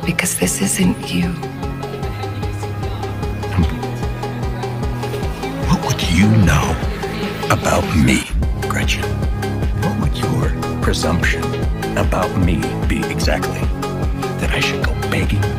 Because this isn't you. What would you know about me, Gretchen? What would your presumption about me be exactly? That I should go begging